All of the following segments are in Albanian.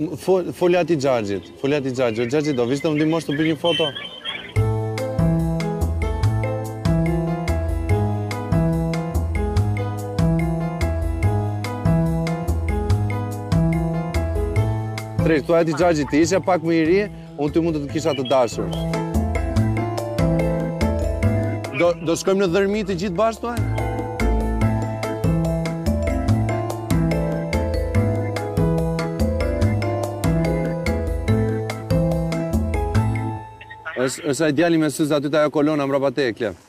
Folja ti Xhaxhit. Xhaxhi, do vishte më ndihmosh të bëj një foto? Tresh, thuaj ti Xhaxhi, ti ishe pak më i ri, unë ty mund të kisha të dashur. Do shkojmë në Dhërmi të gjithë bashkë, thuaj? Është ai djali me syze aty te ajo kolona mbrapa te e Klef.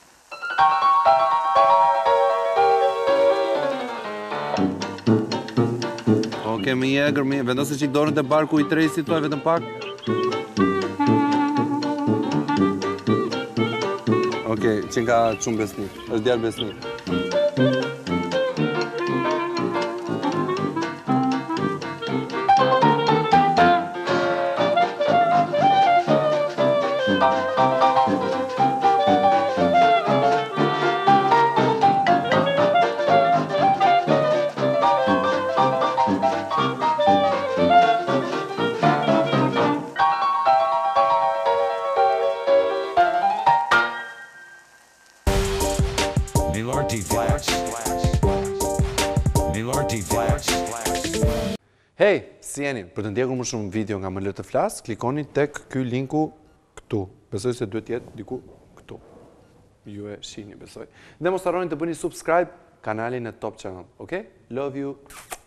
Oke, më jegër, vendosë që i dorën të barku i trejsi, thuaj vetëm pak. Oke, që nga qumë besnik, është djalë besnik. Hej, si jeni? Për të ndjekur më shumë video nga Më Le të flas, klikoni tek ky linku këtu. Besoj se duhet jetë diku këtu. Ju e shihni, besoj. Dhe mos harroni të bëni subscribe kanalin e Top Channel, okay? Love you.